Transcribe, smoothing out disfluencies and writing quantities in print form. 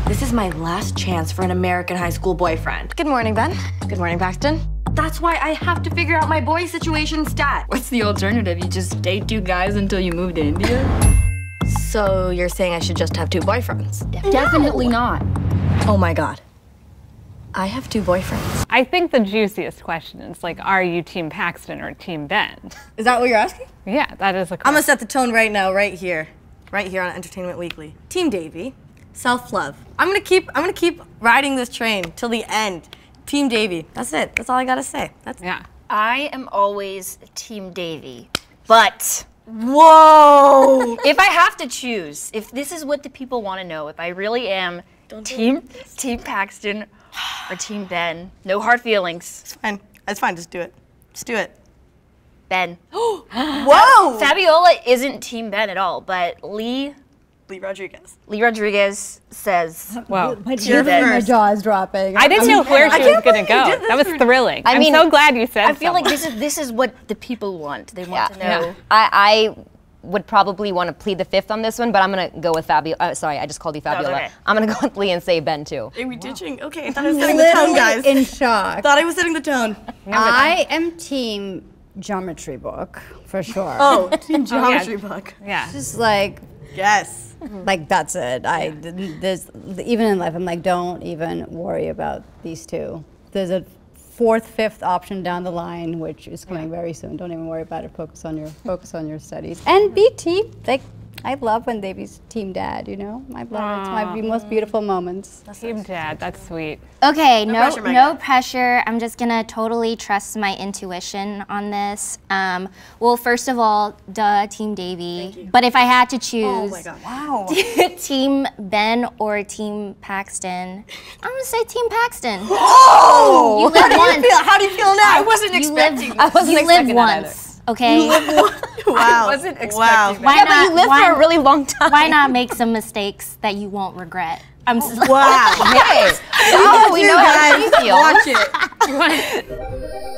This is my last chance for an American high school boyfriend. Good morning, Ben. Good morning, Paxton. That's why I have to figure out my boy situation stat. What's the alternative? You just date 2 guys until you move to India? So you're saying I should just have 2 boyfriends? Definitely not. Oh my God. I have 2 boyfriends. I think the juiciest question is like, are you Team Paxton or Team Ben? Is that what you're asking? Yeah, that is a question. I'm gonna set the tone right now, right here on Entertainment Weekly. Team Davey, self-love. I'm gonna keep riding this train till the end. Team Davey. That's it. That's all I gotta say. Yeah. I am always Team Davey, but Whoa! if I have to choose, if this is what the people want to know, if I really am Team Paxton or Team Ben, no hard feelings. It's fine. It's fine. Just do it. Just do it. Ben. Whoa! Fabiola isn't Team Ben at all, but Lee Rodriguez says, Wow. My jaw is dropping. I didn't know where she was going to go. That was thrilling. I'm so glad you said I feel like someone. this is what the people want. They want to know. Yeah. I would probably want to plead the 5th on this one, but I'm gonna go with Fabiola. Sorry, I just called you Fabiola. Okay. I'm gonna go with Lee and say Ben too. Are we ditching? Okay, I thought I was setting the tone, guys. In shock. Thought I was setting the tone. I am team geometry book, for sure. Oh, Team Geometry Book. Yeah. Just like, Yes. like that's it. There's, even in life, I'm like, don't even worry about these 2. There's a 4th, 5th option down the line, which is coming very soon. Don't even worry about it. Focus on your studies. And be team. Like, I love when Davey's team dad. You know, I love it. It's my most beautiful moments. Team Dad, that's sweet. Okay, no pressure, pressure. I'm just gonna totally trust my intuition on this. Well, first of all, Team Davey. But if I had to choose, Oh my God! Wow. Team Ben or Team Paxton, I'm gonna say Team Paxton. Oh! You live once. How do you feel now? I wasn't expecting that. You live once. Okay. Wow. I wasn't expecting Wow. that. Why But you lived for a really long time. Why not make some mistakes that you won't regret? I'm Wow. Hey, we know how you feel. Watch it.